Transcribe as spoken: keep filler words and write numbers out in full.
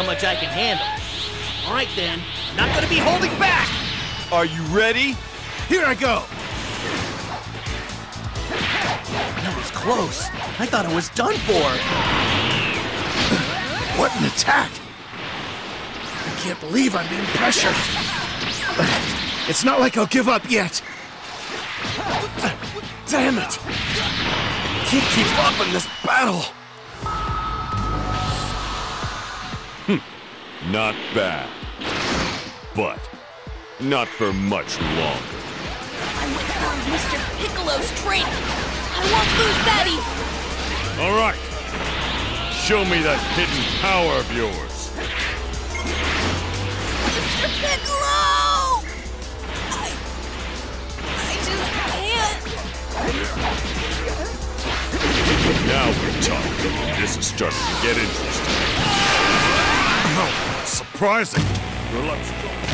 how much I can handle. All right then, not gonna be holding back! Are you ready? Here I go! That was close. I thought I was done for. What an attack! I can't believe I'm being pressured. But it's not like I'll give up yet. Damn it! I can't keep up in this battle. Not bad. But not for much longer. I went through Mister Piccolo's training. I won't lose that easy. All right. Show me that hidden power of yours. Mister Piccolo! I... I just can't. Now we're talking. This is starting to get interesting. Oh, surprising. Well, let's go.